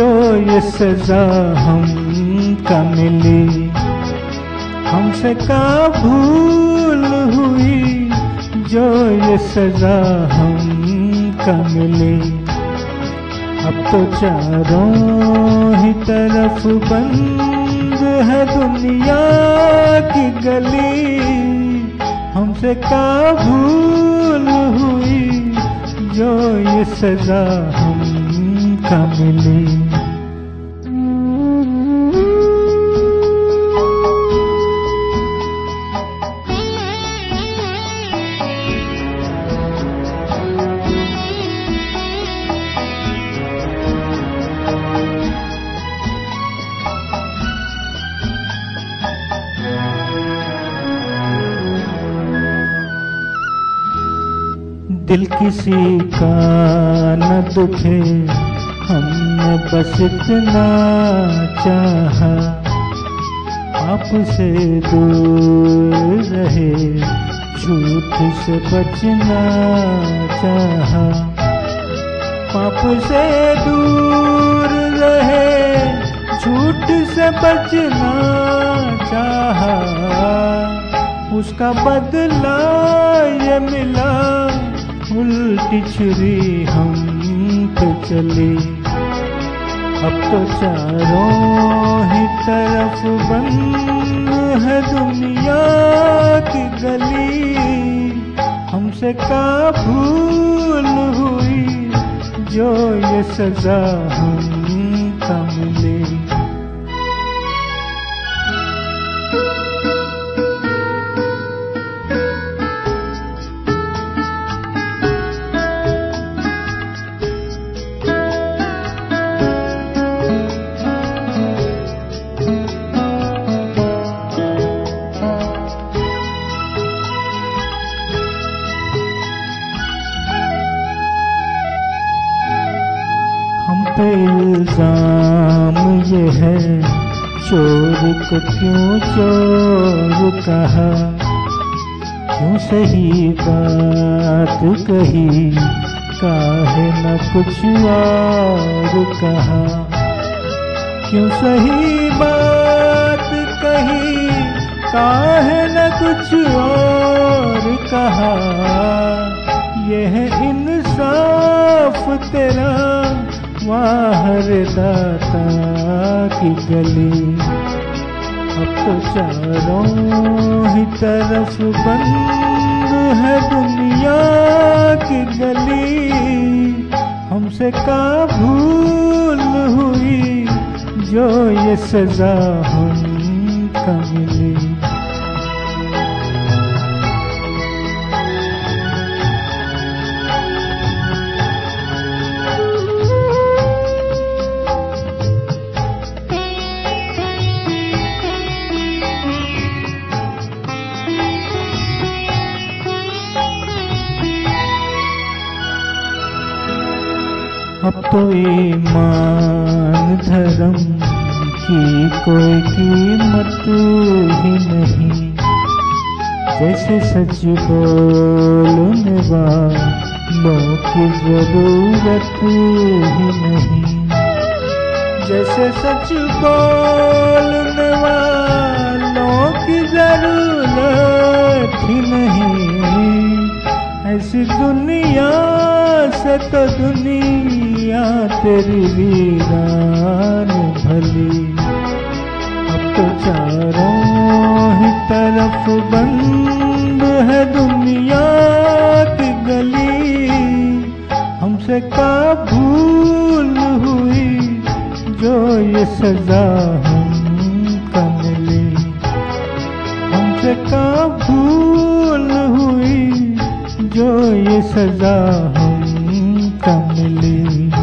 जो ये सजा हमका मिली। हमसे का भूल हुई जो ये सजा हमका मिली। अब तो चारों ही तरफ बंद है दुनिया की गली। हमसे का भूल हुई जो ये सजा हमका मिली। दिल किसी का न दुखे, हमने बस इतना चाहा। आपसे दूर रहे, झूठ से बचना चाहा। पाप से दूर रहे, झूठ से बचना चाहा। उसका बदला ये मिला, उल्टी छुरी हम पे चली। अब तो चारों ही तरफ बंद है दुनिया की गली। हमसे का भूल हुई जो ये सजा हमका मिली। हम पे इल्जाम ये है, चोर को क्यों चोर कहा। क्यों सही बात कही, काहे न कुछ और कहा। क्यों सही बात कही, काहे न कुछ और कहा। यह इंसाफ तेरा वाहर दाता की गली। अब तो चारों ही तरफ बंद है दुनिया की गली। हमसे का भूल हुई जो ये सजा हमका मिली। अब तो ईमान धर्म की कोई कीमत ही नहीं। जैसे सच बोलने वालों की जरूरत ही नहीं। जैसे सच बोलने वालों की जरूरत ही नहीं। ऐसी दुनिया से तो दुनिया तेरी वीरान भली। अब तो चारों ही तरफ बंद है दुनिया की गली। हमसे का भूल हुई जो ये सजा हमका मिली। हमसे का भूल हुई जो ये सजा हमका मिली।